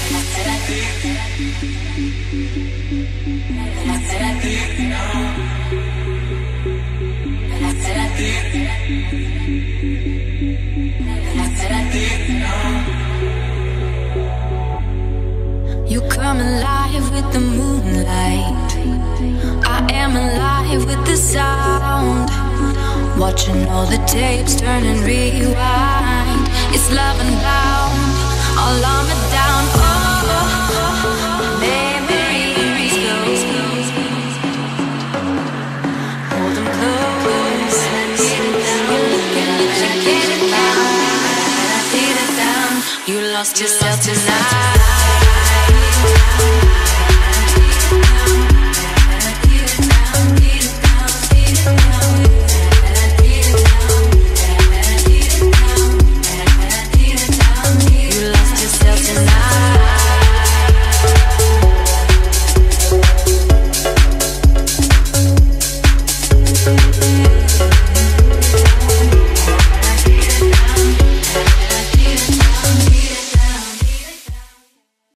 You come alive with the moonlight. I am alive with the sound. Watching all the tapes turn and rewind. It's love and bound, all armored down. Oh, memories go. Hold them close. You're looking like you get it down. You lost yourself tonight.